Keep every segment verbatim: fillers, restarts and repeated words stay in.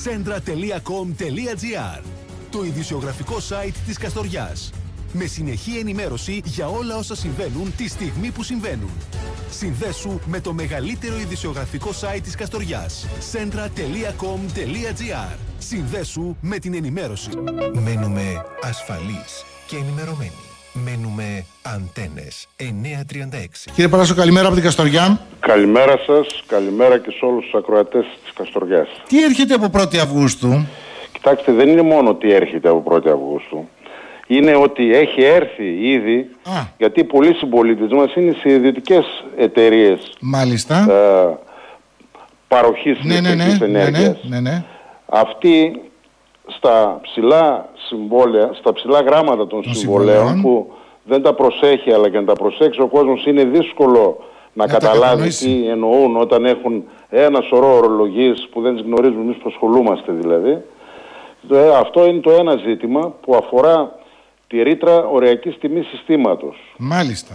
Centra τελεία com τελεία gr, το ειδησιογραφικό site της Καστοριάς. Με συνεχή ενημέρωση για όλα όσα συμβαίνουν τη στιγμή που συμβαίνουν. Συνδέσου με το μεγαλύτερο ειδησιογραφικό site της Καστοριάς. Centra τελεία com τελεία gr. Συνδέσου με την ενημέρωση. Μένουμε ασφαλείς και ενημερωμένοι. Μένουμε Αντένες εννιακόσια τριάντα έξι. Κύριε Παράσο, καλημέρα από την Καστοριά. Καλημέρα σας, καλημέρα και σε όλους τους ακροατές της Καστοριάς. Τι έρχεται από πρώτη Αυγούστου? Κοιτάξτε, δεν είναι μόνο τι έρχεται από πρώτη Αυγούστου. Είναι ότι έχει έρθει ήδη, Α. γιατί πολλοί συμπολίτες μας είναι σε ιδιωτικές εταιρείες. Μάλιστα. Ε, παροχής ναι, ναι, ναι, ενέργειας. Ναι, ναι, ναι. Αυτοί στα ψηλά συμβόλαια, στα ψηλά γράμματα των, των συμβολέων που δεν τα προσέχει, αλλά και να τα προσέξει ο κόσμος, είναι δύσκολο να, να καταλάβει τι εννοούν όταν έχουν ένα σωρό ορολογίες που δεν τις γνωρίζουμε εμείς που ασχολούμαστε δηλαδή. Αυτό είναι το ένα ζήτημα που αφορά τη ρήτρα οριακής τιμής συστήματος. Μάλιστα.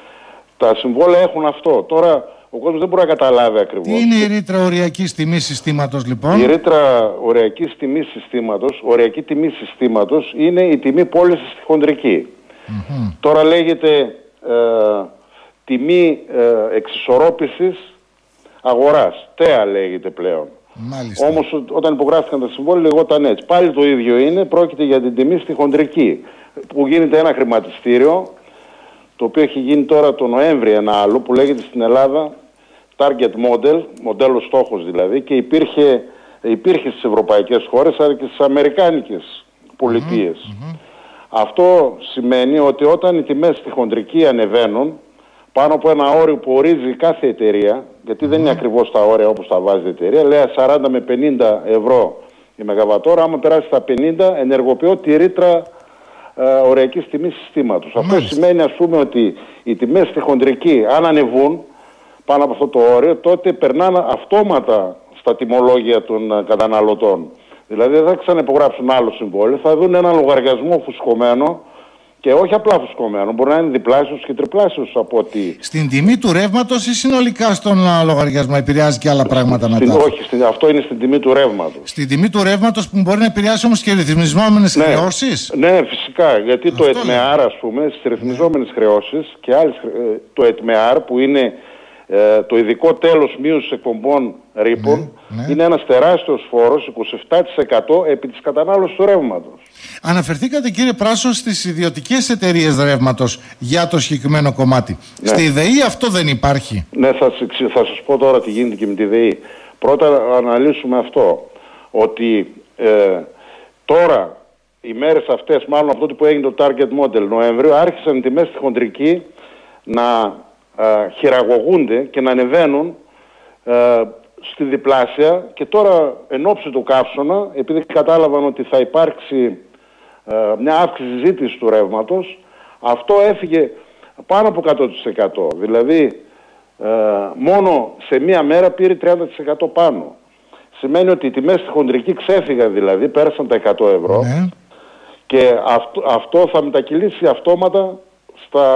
Τα συμβόλαια έχουν αυτό. Τώρα ο κόσμος δεν μπορεί να καταλάβει ακριβώς. Τι είναι η ρήτρα οριακής τιμής συστήματος λοιπόν? Η ρήτρα οριακής τιμής συστήματος, οριακή τιμή συστήματος είναι η τιμή πώλησης στη χοντρική. Mm-hmm. Τώρα λέγεται ε, τιμή ε, εξισορρόπησης αγοράς. ΤΕΑ λέγεται πλέον. Μάλιστα. Όμως όταν υπογράφηκαν τα συμβόλαια λεγόταν έτσι. Πάλι το ίδιο είναι, πρόκειται για την τιμή στη χοντρική. Που γίνεται ένα χρηματιστήριο, το οποίο έχει γίνει τώρα το Νοέμβρη ένα άλλο, που λέγεται στην Ελλάδα Target Model, μοντέλο στόχος δηλαδή, και υπήρχε, υπήρχε στις ευρωπαϊκές χώρες, αλλά και στις αμερικάνικες πολιτείες. Mm-hmm. Αυτό σημαίνει ότι όταν οι τιμές στη χοντρική ανεβαίνουν, πάνω από ένα όριο που ορίζει κάθε εταιρεία, γιατί mm-hmm. δεν είναι ακριβώς τα όρια όπως τα βάζει η εταιρεία, λέει σαράντα με πενήντα ευρώ η μεγαβατόρα, άμα περάσει στα πενήντα ενεργοποιώ τη ρήτρα ε, οριακής τιμής συστήματος. Αυτό σημαίνει ας πούμε ότι οι τιμές στη χοντρική αν ανεβούν πάνω από αυτό το όριο, τότε περνάνε αυτόματα στα τιμολόγια των uh, καταναλωτών. Δηλαδή δεν θα ξαναυπογράψουν άλλο συμβόλαιο, θα δουν έναν λογαριασμό φουσκωμένο και όχι απλά φουσκωμένο, μπορεί να είναι διπλάσιος και τριπλάσιος από ότι... Στην τιμή του ρεύματος ή συνολικά στον uh, λογαριασμό επηρεάζει και άλλα πράγματα στην, μετά? Όχι, στην, αυτό είναι στην τιμή του ρεύματος. Στην τιμή του ρεύματος που μπορεί να επηρεάσει όμως και ρυθμιζόμενες ναι, χρεώσεις? Ναι, φυσικά, γιατί αυτό το ΕΤΜΕΑΡ ας πούμε, στις ρυθμιζόμενες ναι. χρεώσεις και άλλες, το ΕΤΜΕΑΡ που είναι... Ε, το ειδικό τέλος μείωσης εκπομπών ρήπων ναι, ναι. είναι ένας τεράστιος φόρος, είκοσι επτά τοις εκατό επί της κατανάλωσης του ρεύματος. Αναφερθήκατε κύριε Πράσο στις ιδιωτικές εταιρείες ρεύματος για το συγκεκριμένο κομμάτι. Ναι. Στη ΔΕΗ αυτό δεν υπάρχει? Ναι, θα, θα σας πω τώρα τι γίνεται και με τη ΔΕΗ. Πρώτα να αναλύσουμε αυτό, ότι ε, τώρα οι μέρες αυτές, μάλλον αυτό που έγινε το Target Model Νοέμβριο, άρχισαν οι τιμές στη χοντρική να Uh, χειραγωγούνται και να ανεβαίνουν uh, στη διπλάσια, και τώρα εν ώψη του καύσωνα, επειδή κατάλαβαν ότι θα υπάρξει uh, μια αύξηση ζήτησης του ρεύματος, αυτό έφυγε πάνω από εκατό τοις εκατό. Δηλαδή uh, μόνο σε μία μέρα πήρε τριάντα τοις εκατό πάνω. Σημαίνει ότι οι τιμές στη χοντρική ξέφυγαν, δηλαδή πέρασαν τα εκατό ευρώ ναι. και αυτό, αυτό θα μετακυλήσει αυτόματα στα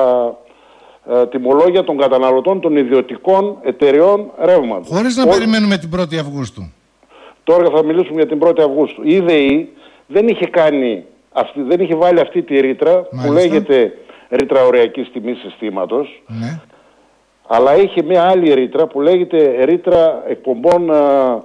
τιμολόγια των καταναλωτών των ιδιωτικών εταιρεών ρεύματος. Χωρίς να Ό, περιμένουμε την πρώτη Αυγούστου. Τώρα θα μιλήσουμε για την πρώτη Αυγούστου. Η ΔΕΗ δεν είχε κάνει, αυτή, δεν είχε βάλει αυτή τη ρήτρα Μάλιστα. που λέγεται ρήτρα οριακής τιμής συστήματος, ναι. αλλά είχε μια άλλη ρήτρα που λέγεται ρήτρα εκπομπών α, α,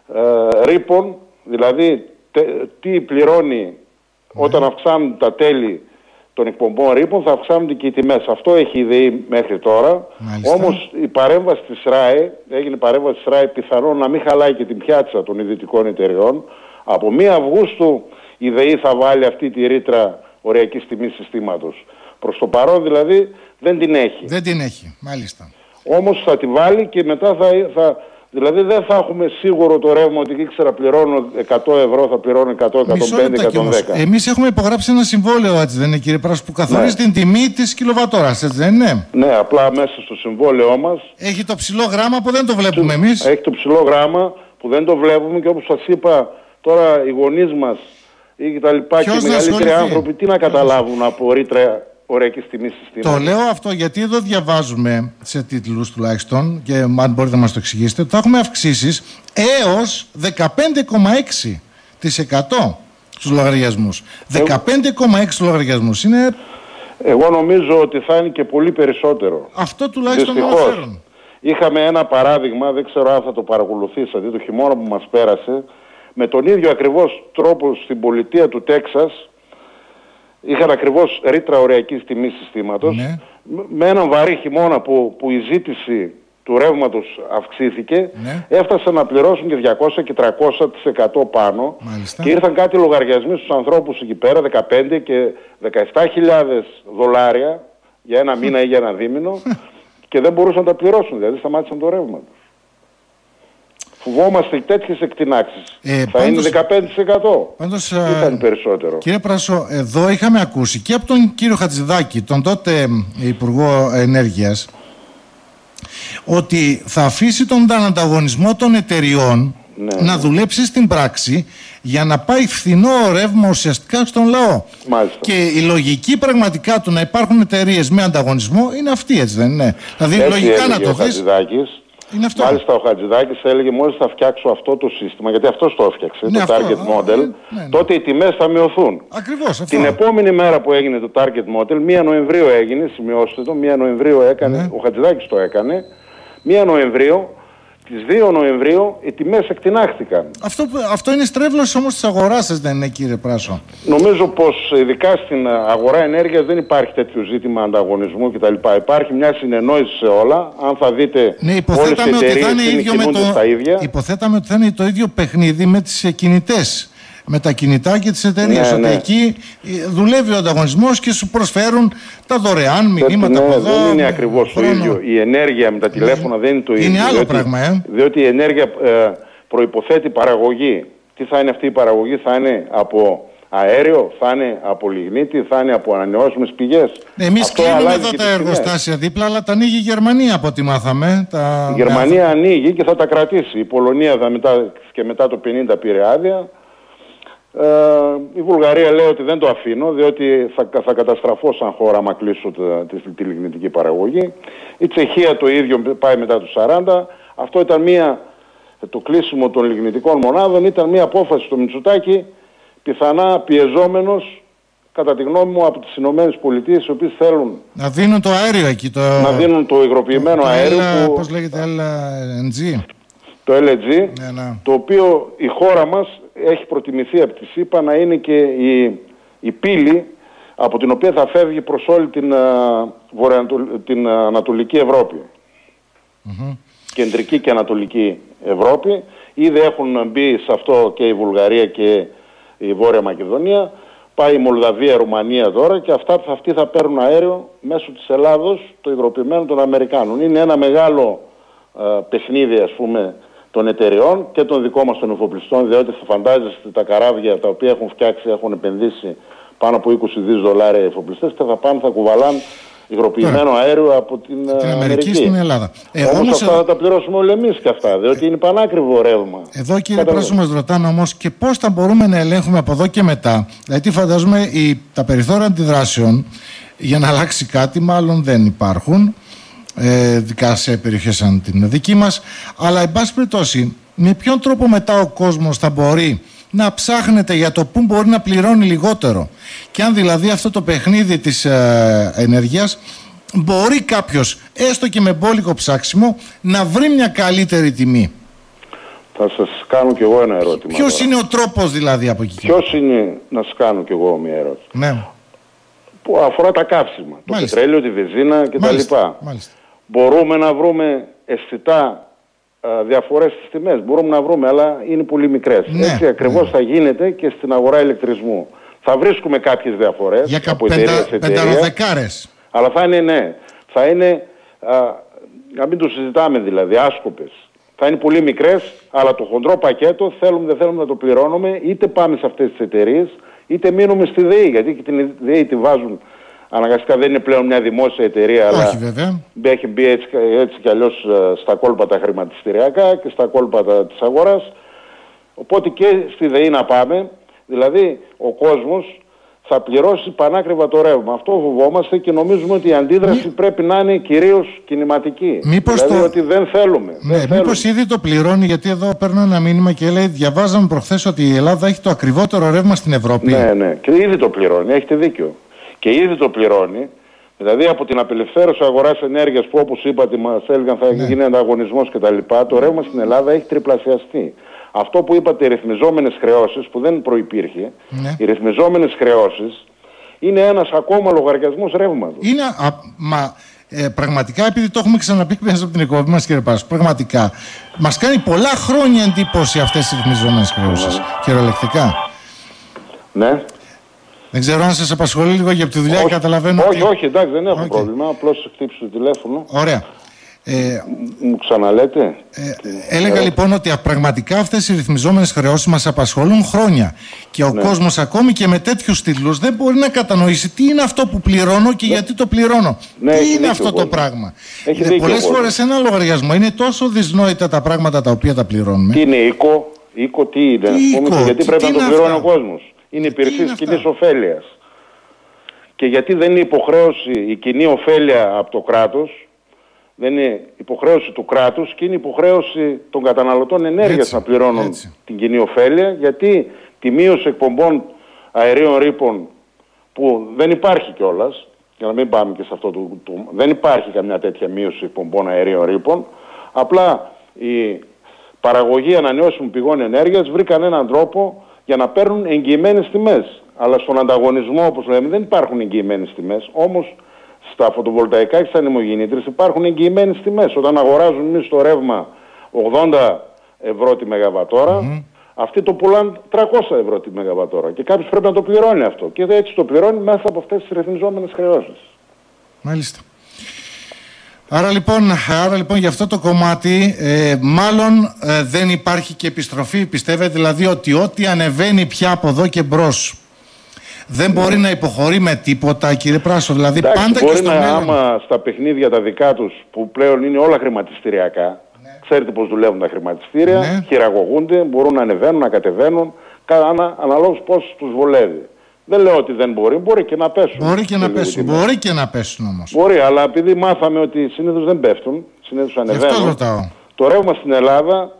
ρήπων, δηλαδή τε, τι πληρώνει ναι. όταν αυξάνουν τα τέλη των εκπομπών ρήπων, θα αυξάνονται και οι τιμές. Αυτό έχει η ΔΕΗ μέχρι τώρα. Μάλιστα. Όμως η παρέμβαση της ΡΑΕ, έγινε παρέμβαση της ΡΑΕ πιθανόν να μην χαλάει και την πιάτσα των ιδιωτικών εταιρεών. Από πρώτη Αυγούστου η ΔΕΗ θα βάλει αυτή τη ρήτρα οριακής τιμής συστήματος. Προς το παρόν δηλαδή δεν την έχει. Δεν την έχει, μάλιστα. Όμως θα τη βάλει και μετά θα... θα δηλαδή δεν θα έχουμε σίγουρο το ρεύμα ότι ήξερα πληρώνω εκατό ευρώ, θα πληρώνω εκατό, εκατόν πέντε, εκατόν δέκα. Εμείς έχουμε υπογράψει ένα συμβόλαιο, έτσι δεν είναι κύριε Πράσο, που καθορίζει ναι. την τιμή της κιλοβατόρας, έτσι δεν είναι? Ναι, απλά μέσα στο συμβόλαιό μας... Έχει το ψηλό γράμμα που δεν το βλέπουμε εμείς. Έχει το ψηλό γράμμα που δεν το βλέπουμε και όπως σας είπα τώρα οι γονείς μας ή τα λοιπά και οι μεγαλύτεροι άνθρωποι τι να καταλάβουν από ρήτρα οριακής τιμής συστήματος. Το λέω αυτό γιατί εδώ διαβάζουμε σε τίτλους τουλάχιστον, και αν μπορείτε να μας το εξηγήσετε, ότι θα έχουμε αυξήσεις έως δεκαπέντε κόμμα έξι τοις εκατό στους λογαριασμούς. δεκαπέντε κόμμα έξι τοις εκατό στους λογαριασμούς είναι... Εγώ νομίζω ότι θα είναι και πολύ περισσότερο. Αυτό τουλάχιστον Δυστυχώς. αναφέρουν. Είχαμε ένα παράδειγμα, δεν ξέρω αν θα το παρακολουθήσατε, το χειμώνα που μας πέρασε, με τον ίδιο ακριβώς τρόπο στην πολιτεία του Τέξας, είχαν ακριβώς ρήτρα οριακής τιμής συστήματος, Ναι. με έναν βαρύ χειμώνα που, που η ζήτηση του ρεύματος αυξήθηκε, Ναι. έφτασαν να πληρώσουν και διακόσια και τριακόσια τοις εκατό πάνω. Μάλιστα. Και ήρθαν κάτι λογαριασμοί στους ανθρώπους εκεί πέρα, δεκαπέντε και δεκαεπτά χιλιάδες δολάρια για ένα μήνα ή για ένα δίμηνο, και δεν μπορούσαν να τα πληρώσουν, δηλαδή σταμάτησαν το ρεύμα τους. Φοβόμαστε τέτοιες εκτινάξεις. Ε, θα πάντως, είναι δεκαπέντε τοις εκατό. Πάντως, ή θα είναι περισσότερο. Κύριε Πράσο, εδώ είχαμε ακούσει και από τον κύριο Χατζηδάκη, τον τότε Υπουργό Ενέργειας, ότι θα αφήσει τον ανταγωνισμό των εταιριών Ναι, να ναι. δουλέψει στην πράξη για να πάει φθηνό ρεύμα ουσιαστικά στον λαό. Μάλιστα. Και η λογική πραγματικά του να υπάρχουν εταιρείες με ανταγωνισμό είναι αυτή, έτσι δεν είναι? Δηλαδή Έτσι λογικά να έλεγε το ο δεις. Χατζηδάκης. Είναι αυτό. Μάλιστα ο Χατζηδάκης έλεγε μόλις θα φτιάξω αυτό το σύστημα, γιατί αυτός το έφτιαξε, Ναι, το αυτό, target α, model, ναι, ναι. τότε οι τιμές θα μειωθούν. Ακριβώς αυτό. Την επόμενη μέρα που έγινε το target model, πρώτη Νοεμβρίου έγινε, σημειώστε το, πρώτη Νοεμβρίου έκανε, Ναι. ο Χατζηδάκης το έκανε, πρώτη Νοεμβρίου, τις δύο Νοεμβρίου οι τιμές εκτινάχθηκαν. Αυτό, αυτό είναι στρέβλωση όμως της αγοράς σας, δεν είναι, κύριε Πράσο? Νομίζω πως ειδικά στην αγορά ενέργειας δεν υπάρχει τέτοιο ζήτημα ανταγωνισμού κτλ. Υπάρχει μια συνεννόηση σε όλα. Αν θα δείτε, Ναι, όλες οι υποθέταμε ότι, θα εταιρείες είναι ίδιο με κινούνται το, στα ίδια. υποθέταμε ότι θα είναι το ίδιο παιχνίδι με τις κινητές, με τα κινητά και τις εταιρείες. Ναι, ότι ναι. εκεί δουλεύει ο ανταγωνισμός και σου προσφέρουν τα δωρεάν μηνύματα Ναι, από εδώ. δεν είναι ακριβώς το χρόνο. ίδιο. Η ενέργεια με τα τηλέφωνα δεν είναι το ίδιο. Είναι άλλο διότι, πράγμα, ε. Διότι η ενέργεια ε, προϋποθέτει παραγωγή. Τι θα είναι αυτή η παραγωγή? Θα είναι από αέριο, θα είναι από λιγνίτη, θα είναι από ανανεώσιμες πηγές. Ναι, εμείς Αυτό κλείνουμε αλλάζει εδώ και τα τις τιμές. εργοστάσια δίπλα, αλλά τα ανοίγει η Γερμανία από ό,τι μάθαμε. Τα... Η Γερμανία ανοίγει και θα τα κρατήσει. Η Πολωνία θα μετά, και μετά το πενήντα πήρε άδεια. Ε, η Βουλγαρία λέει ότι δεν το αφήνω, διότι θα, θα καταστραφώ σαν χώρα άμα κλείσω τη, τη, τη λιγνητική παραγωγή. Η Τσεχία το ίδιο πάει μετά το σαράντα. Αυτό ήταν μια, το κλείσιμο των λιγνητικών μονάδων ήταν μια απόφαση στο Μητσοτάκη, πιθανά πιεζόμενος, κατά τη γνώμη μου, από τις Ηνωμένες Πολιτείες, οι οποίες θέλουν Να δίνουν το αέριο εκεί. Το... να δίνουν το υγροποιημένο το αέριο, L, που, πώς λέγεται, ελ εν τζι. το ελ εν τζι, Ναι, ναι. το οποίο η χώρα μας έχει προτιμηθεί από τη ΣΥΠΑ να είναι και η, η πύλη από την οποία θα φεύγει προς όλη την, α, βορειοανατολ- την Ανατολική Ευρώπη. Mm-hmm. Κεντρική και Ανατολική Ευρώπη. Ήδη έχουν μπει σε αυτό και η Βουλγαρία και η Βόρεια Μακεδονία. Πάει η Μολδαβία, η Ρουμανία τώρα, και αυτά, αυτοί θα παίρνουν αέριο μέσω της Ελλάδος, το υγροποιημένο των Αμερικάνων. Είναι ένα μεγάλο α, παιχνίδι, ας πούμε, των εταιριών και των δικών μας των εφοπλιστών, διότι θα φαντάζεστε τα καράβια τα οποία έχουν φτιάξει, έχουν επενδύσει πάνω από είκοσι δισεκατομμύρια δολάρια οι εφοπλιστές, και θα πάνε, θα κουβαλάνε υγροποιημένο αέριο από την, την Αμερική Αμερική στην Ελλάδα. Ε, όμως, όμως αυτά εδώ... θα τα πληρώσουμε όλοι εμείς και αυτά, διότι είναι πανάκριβο ρεύμα. Εδώ, κύριε Κατά- Πράσο, μας ρωτάνε όμως και πώς θα μπορούμε να ελέγχουμε από εδώ και μετά. Δηλαδή φαντάζομαι οι, τα περιθώρια αντιδράσεων για να αλλάξει κάτι μάλλον δεν υπάρχουν, ε, ειδικά σε περιοχές σαν την δική μας, αλλά εν πάση περιπτώσει με ποιον τρόπο μετά ο κόσμος θα μπορεί να ψάχνεται για το πού μπορεί να πληρώνει λιγότερο, και αν δηλαδή αυτό το παιχνίδι της ε, ενέργειας μπορεί κάποιος έστω και με μπόλικο ψάξιμο να βρει μια καλύτερη τιμή. Θα σας κάνω κι εγώ ένα ερώτημα. Ποιος τώρα. είναι ο τρόπος δηλαδή από εκεί? Ποιος είναι, να σας κάνω κι εγώ μια ερώτηση, Ναι. που αφορά τα καύσιμα, το Μάλιστα. πετρέλαιο, τη βενζίνα κτλ. Μάλιστα. Μάλιστα. Μπορούμε να βρούμε αισθητά α, διαφορές στις τιμές, μπορούμε να βρούμε, αλλά είναι πολύ μικρές. Ναι, Έτσι ακριβώς ναι. θα γίνεται και στην αγορά ηλεκτρισμού. Θα βρίσκουμε κάποιες διαφορές Για κα... από εταιρεία πεντα... σε εταιρεία, πενταροδεκάρες. αλλά θα είναι, ναι, θα είναι, α, να μην το συζητάμε δηλαδή, άσκοπες. Θα είναι πολύ μικρές, αλλά το χοντρό πακέτο θέλουμε δεν θέλουμε να το πληρώνουμε, είτε πάμε σε αυτές τις εταιρείες, είτε μείνουμε στη ΔΕΗ, γιατί και την ΔΕΗ τη βάζουν αναγκαστικά, δεν είναι πλέον μια δημόσια εταιρεία, Όχι, αλλά βέβαια. έχει μπει έτσι, έτσι κι αλλιώς στα κόλπα τα χρηματιστηριακά και στα κόλπα τα, της αγοράς. Οπότε και στη ΔΕΗ να πάμε, δηλαδή ο κόσμος θα πληρώσει πανάκριβα το ρεύμα. Αυτό φοβόμαστε και νομίζουμε ότι η αντίδραση Μη... πρέπει να είναι κυρίως κινηματική. Μήπως δηλαδή το... ότι δεν θέλουμε. Ναι, δεν μήπως θέλουμε. ήδη το πληρώνει, γιατί εδώ παίρνω ένα μήνυμα και λέει, διαβάζαμε προχθές ότι η Ελλάδα έχει το ακριβότερο ρεύμα στην Ευρώπη. Ναι, ναι, και ήδη το πληρώνει, έχετε δίκιο. Και ήδη το πληρώνει. Δηλαδή από την απελευθέρωση αγοράς ενέργειας που όπως είπατε μας έλεγαν θα ναι. γίνει ανταγωνισμός κτλ. Το ρεύμα στην Ελλάδα έχει τριπλασιαστεί. Αυτό που είπατε, οι ρυθμιζόμενες χρεώσεις που δεν προϋπήρχε, ναι. οι ρυθμιζόμενες χρεώσεις είναι ένας ακόμα λογαριασμός ρεύματος. Είναι, α, μα ε, πραγματικά, επειδή το έχουμε ξαναπεί μέσα από την εκπομπή μας, κύριε Πράσο, πραγματικά μας κάνει πολλά χρόνια εντύπωση αυτές οι ρυθμιζόμενες χρεώσεις. Ναι. Κυριολεκτικά. Ναι. Δεν ξέρω αν σας απασχολεί λίγο για τη δουλειά, όχι, καταλαβαίνω. Όχι, ότι... όχι, εντάξει, δεν έχω okay. πρόβλημα. Απλώς χτύψω το τηλέφωνο. Ωραία. Ε, Μου ξαναλέτε. Ε, έλεγα ε, λοιπόν ότι πραγματικά αυτές οι ρυθμιζόμενες χρεώσεις μας απασχολούν χρόνια. Και ο ναι. κόσμος ακόμη και με τέτοιους τίτλους δεν μπορεί να κατανοήσει τι είναι αυτό που πληρώνω και ναι. γιατί το πληρώνω. Ναι, τι είναι αυτό το πράγμα. Ε, πολλές φορές ένα λογαριασμό είναι τόσο δυσνόητα τα πράγματα τα οποία τα πληρώνουμε. Τι είναι οίκο, οίκο τι είναι, τι πούμε, οίκο, γιατί τι, πρέπει τι να το πληρώνει ο κόσμος. Είναι υπηρεσίες κοινής ωφέλειας. Και γιατί δεν είναι υποχρέωση η κοινή ωφέλεια από το κράτος, δεν είναι υποχρέωση του κράτους και είναι υποχρέωση των καταναλωτών ενέργειας έτσι, να πληρώνουν έτσι. την κοινή ωφέλεια, γιατί τη μείωση εκπομπών αερίων ρήπων που δεν υπάρχει κιόλας, για να μην πάμε και σε αυτό το, το δεν υπάρχει καμιά τέτοια μείωση εκπομπών αερίων ρήπων, απλά η παραγωγή ανανεώσιμων πηγών ενέργειας βρήκαν έναν τρόπο για να παίρνουν εγγυημένες τιμές. Αλλά στον ανταγωνισμό, όπως λέμε, δεν υπάρχουν εγγυημένες τιμές. Όμως στα φωτοβολταϊκά και στα ανεμογεννήτριες υπάρχουν εγγυημένες τιμές. Όταν αγοράζουν εμείς το ρεύμα ογδόντα ευρώ τη μεγαβατόρα, mm. αυτοί το πουλάνε τριακόσια ευρώ τη μεγαβατόρα. Και κάποιος πρέπει να το πληρώνει αυτό. Και έτσι το πληρώνει μέσα από αυτές τις ρυθμιζόμενες χρεώσεις. Μάλιστα. Άρα λοιπόν, άρα λοιπόν για αυτό το κομμάτι ε, μάλλον ε, δεν υπάρχει και επιστροφή. Πιστεύετε δηλαδή ότι ό,τι ανεβαίνει πια από εδώ και μπρος δεν μπορεί να υποχωρεί με τίποτα, κύριε Πράσο? Δηλαδή εντάξει, πάντα μπορεί και στο να, μέλλον. Άμα στα παιχνίδια τα δικά τους που πλέον είναι όλα χρηματιστηριακά, ναι. ξέρετε πώς δουλεύουν τα χρηματιστήρια, ναι. χειραγωγούνται, μπορούν να ανεβαίνουν, να κατεβαίνουν, ανα, αναλόγως πώς τους βολεύει. Δεν λέω ότι δεν μπορεί, μπορεί και να πέσουν. Μπορεί και να πέσουν, μπορεί και να πέσουν όμως. Μπορεί, αλλά επειδή μάθαμε ότι συνήθως δεν πέφτουν, συνήθως ανεβαίνουν. Το ρεύμα στην Ελλάδα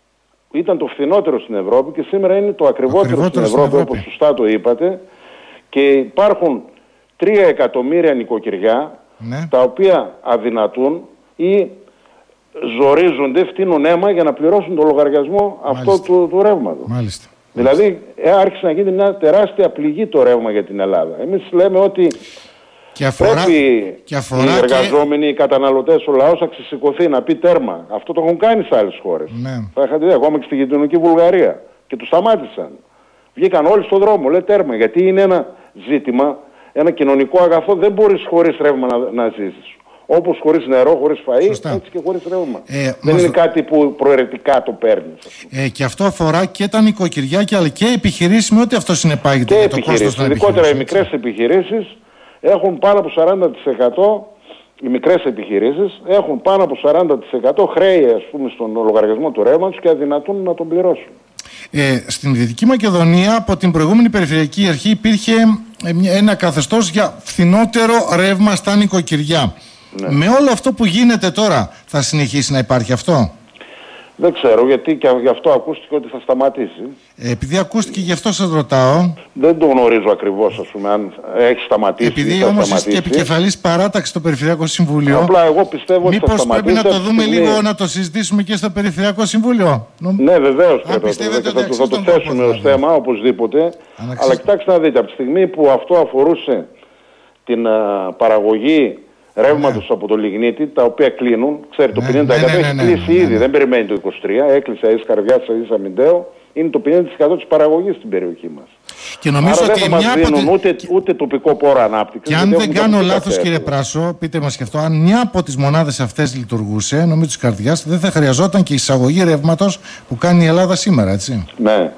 ήταν το φθηνότερο στην Ευρώπη και σήμερα είναι το ακριβότερο, ακριβότερο στην, Ευρώπη, στην Ευρώπη, όπως σωστά το είπατε. Και υπάρχουν τρία εκατομμύρια νοικοκυριά ναι. τα οποία αδυνατούν ή ζορίζονται, φτύνουν αίμα για να πληρώσουν το λογαριασμό Μάλιστα. αυτό του, του ρεύματος. Μάλιστα. Δηλαδή ε, άρχισε να γίνει μια τεράστια πληγή το ρεύμα για την Ελλάδα. Εμείς λέμε ότι και αφορά, πρέπει και αφορά οι εργαζόμενοι, και... οι καταναλωτές, ο λαός να ξεσηκωθεί, να πει τέρμα. Αυτό το έχουν κάνει σε άλλες χώρες. Ναι. Θα είχατε δει ακόμα και στη γειτονική Βουλγαρία. Και τους σταμάτησαν. Βγήκαν όλοι στον δρόμο, λέει τέρμα. Γιατί είναι ένα ζήτημα, ένα κοινωνικό αγαθό, δεν μπορείς χωρίς ρεύμα να, να ζήσεις. Όπως χωρίς νερό, χωρίς φαΐ, Σωστά. έτσι και χωρίς ρεύμα. Ε, δεν μας... είναι κάτι που προαιρετικά το παίρνεις. Ε, και αυτό αφορά και τα νοικοκυριά αλλά και επιχειρήσεις με ό,τι αυτό συνεπάγεται. Και επιχειρήσεις. Ειδικότερα οι μικρές επιχειρήσεις έχουν πάνω από σαράντα τοις εκατό, οι μικρές επιχειρήσεις έχουν πάνω από σαράντα τοις εκατό χρέη, ας πούμε, στον λογαριασμό του ρεύματος και αδυνατούν να τον πληρώσουν. Ε, στην Δυτική Μακεδονία από την προηγούμενη Περιφερειακή Αρχή υπήρχε ένα καθεστώς για φθηνότερο ρεύμα στα νοικοκυριά. Ναι. Με όλο αυτό που γίνεται τώρα θα συνεχίσει να υπάρχει αυτό? Δεν ξέρω, γιατί και γι' αυτό ακούστηκε ότι θα σταματήσει. Ε, επειδή ακούστηκε, γι' αυτό σας ρωτάω. Δεν το γνωρίζω ακριβώς, ας πούμε, αν έχει σταματήσει. Επειδή όμως είστε και επικεφαλής παράταξη στο Περιφερειακό Συμβούλιο. Απλά εγώ πιστεύω ότι θα σταματήσει. Μήπως πρέπει να το δούμε στιγμή... λίγο, να το συζητήσουμε και στο Περιφερειακό Συμβούλιο? Ναι, βεβαίως πρέπει. Θα, θα, θα το θέσουμε ως θέμα, οπωσδήποτε. Αλλά κοιτάξτε να δείτε, από τη στιγμή που αυτό αφορούσε την α, παραγωγή ρεύματος ναι. από το λιγνίτη, τα οποία κλείνουν, ξέρετε, ναι, το πενήντα τοις εκατό ναι, ναι, ναι, έχει κλείσει ναι, ναι, ήδη, ναι. δεν περιμένει το είκοσι τρία, έκλεισε εις Καρδιάς, εις Αμυντέο, είναι το πενήντα τοις εκατό της παραγωγής στην περιοχή μας. Και νομίζω Άρα ότι δεν θα μας δίνουν τη... ούτε, ούτε τοπικό πόρο ανάπτυξης. Και αν δεν κάνω λάθος, κύριε Πράσο, πείτε μας και αυτό, αν μια από τις μονάδες αυτές λειτουργούσε, νομίζω της Καρδιάς, δεν θα χρειαζόταν και η εισαγωγή ρεύματος που κάνει η Ελλάδα σήμερα, έτσι. Ναι.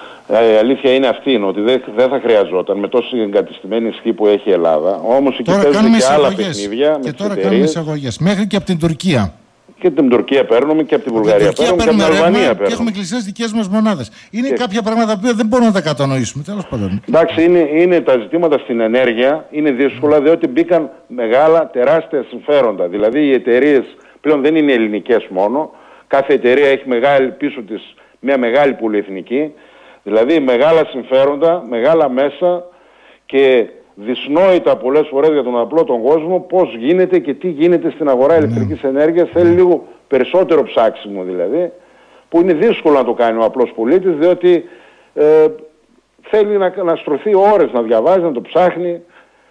Η αλήθεια είναι αυτή, είναι ότι δεν, δεν θα χρειαζόταν με τόση εγκατεστημένη ισχύ που έχει η Ελλάδα. Όμως εκεί παίζουν και άλλα παιχνίδια. Και τώρα κάνουμε εισαγωγές. Μέχρι και από την Τουρκία. Και από την Τουρκία παίρνουμε και από τη Βουλγαρία παίρνουμε και από την Αλβανία παίρνουμε. Και έχουμε κλειστές δικές μας μονάδες. Είναι και... κάποια πράγματα που δεν μπορούμε να τα κατανοήσουμε. Τέλος πάντων. Εντάξει, είναι, είναι τα ζητήματα στην ενέργεια είναι δύσκολα, διότι μπήκαν μεγάλα, τεράστια συμφέροντα. Δηλαδή οι εταιρείες πλέον δεν είναι ελληνικές μόνο. Κάθε εταιρεία έχει μεγάλη, πίσω της μια μεγάλη πολυεθνική. Δηλαδή μεγάλα συμφέροντα, μεγάλα μέσα και δυσνόητα πολλές φορές για τον απλό τον κόσμο πώς γίνεται και τι γίνεται στην αγορά ηλεκτρικής ενέργειας. Θέλει λίγο περισσότερο ψάξιμο δηλαδή, που είναι δύσκολο να το κάνει ο απλός πολίτης, διότι ε, θέλει να, να στρωθεί ώρες να διαβάζει, να το ψάχνει.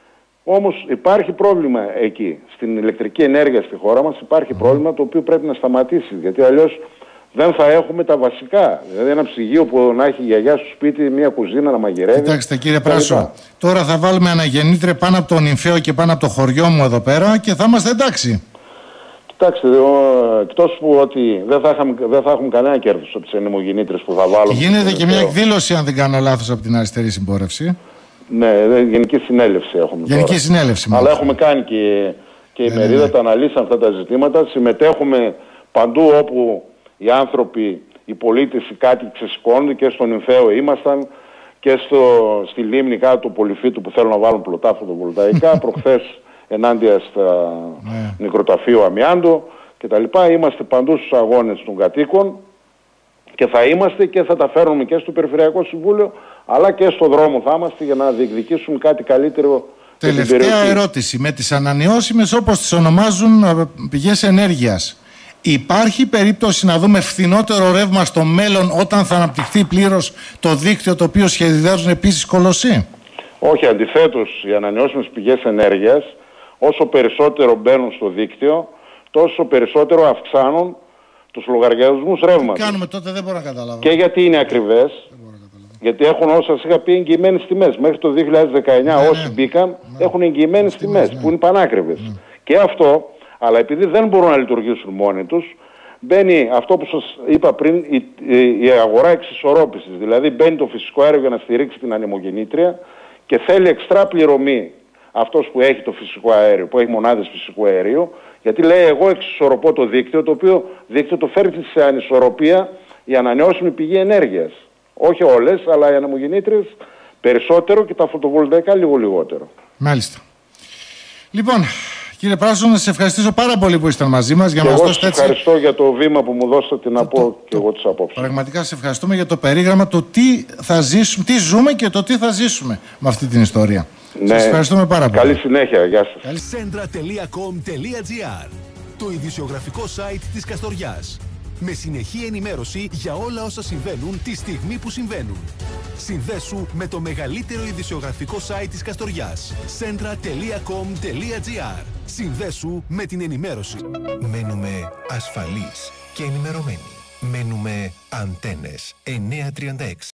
Όμως υπάρχει πρόβλημα εκεί, στην ηλεκτρική ενέργεια στη χώρα μας υπάρχει πρόβλημα το οποίο πρέπει να σταματήσει, γιατί αλλιώς δεν θα έχουμε τα βασικά. Δηλαδή ένα ψυγείο που να έχει η γιαγιά στο σπίτι, μια κουζίνα να μαγειρεύει. Κοιτάξτε κύριε Πράσο, τώρα θα βάλουμε αναγεννήτρια πάνω από τον Νυμφαίο και πάνω από το χωριό μου εδώ πέρα και θα είμαστε εντάξει. Κοιτάξτε, εκτός που ότι δεν θα, είχαμε, δεν θα έχουμε κανένα κέρδος από τις ανεμογεννήτρες που θα βάλουμε. Γίνεται και μια εκδήλωση, αν δεν κάνω λάθος, από την αριστερή συμπόρευση. Ναι, γενική συνέλευση έχουμε. Γενική τώρα. συνέλευση. Αλλά έχουμε κάνει και, και η μερίδα, ναι. τα αναλύσαμε αυτά τα ζητήματα. Συμμετέχουμε παντού όπου οι άνθρωποι, οι πολίτες, οι κάτοικοι ξεσηκώνονται, και στον Νυμφαίο ήμασταν και στο, στη λίμνη κάτω του Πολυφύτου που θέλουν να βάλουν πλωτά φωτοβολταϊκά. Προχθές ενάντια στα ναι. νεκροταφείο Αμιάντο κτλ. Είμαστε παντού στους αγώνες των κατοίκων και θα είμαστε και θα τα φέρνουμε και στο Περιφερειακό Συμβούλιο, αλλά και στο δρόμο θα είμαστε για να διεκδικήσουμε κάτι καλύτερο. Τελευταία ερώτηση. Με τις ανανεώσιμες, όπως τις ονομάζουν, πηγές ενέργειας, υπάρχει περίπτωση να δούμε φθηνότερο ρεύμα στο μέλλον όταν θα αναπτυχθεί πλήρως το δίκτυο το οποίο σχεδιάζουν επίσης κολοσσοί? Όχι, αντιθέτως, οι ανανεώσιμες πηγές ενέργειας όσο περισσότερο μπαίνουν στο δίκτυο, τόσο περισσότερο αυξάνουν τους λογαριασμούς ρεύματος. Τι κάνουμε τότε, δεν μπορώ να καταλάβω. Και γιατί είναι ακριβές, γιατί έχουν, όσα σας είχα πει, εγγυημένες τιμές. Μέχρι το δύο χιλιάδες δεκαεννιά ναι, όσοι ναι. μπήκαν ναι. έχουν εγγυημένες τιμές, ναι. που είναι πανάκριβες. Ναι. Και αυτό, αλλά επειδή δεν μπορούν να λειτουργήσουν μόνοι τους, μπαίνει αυτό που σας είπα πριν, η, η, η αγορά εξισορρόπησης. Δηλαδή μπαίνει το φυσικό αέριο για να στηρίξει την ανεμογεννήτρια και θέλει εξτρά πληρωμή αυτός που έχει το φυσικό αέριο, που έχει μονάδες φυσικού αερίου, γιατί λέει εγώ εξισορροπώ το δίκτυο, το οποίο δίκτυο το φέρνει σε ανισορροπία η ανανεώσιμη πηγή ενέργειας. Όχι όλες, αλλά οι ανεμογεννήτριες περισσότερο και τα φωτοβολταϊκά λίγο λιγότερο. Μάλιστα. Λοιπόν, κύριε Πράσο, να σας ευχαριστήσω πάρα πολύ που ήσταν μαζί μας. Για και να εγώ μας σας έτσι... ευχαριστώ για το βήμα που μου δώσατε να το, πω το, και εγώ τις απόψεις. Πραγματικά σας ευχαριστούμε για το περίγραμμα, το τι θα ζήσουμε, τι ζούμε και το τι θα ζήσουμε με αυτή την ιστορία. Ναι. Σας ευχαριστούμε πάρα πολύ. Καλή συνέχεια. Γεια σας. Σέντρα τελεία κομ τελεία τζι άρ, το ειδησιογραφικό site της Καστοριάς. Με συνεχή ενημέρωση για όλα όσα συμβαίνουν τη στιγμή που συμβαίνουν. Συνδέσου με το μεγαλύτερο ειδησιογραφικό site της Καστοριάς. σέντρα τελεία κομ τελεία τζι άρ. Συνδέσου με την ενημέρωση. Μένουμε ασφαλείς και ενημερωμένοι. Μένουμε Αντένες εννιακόσια τριάντα έξι.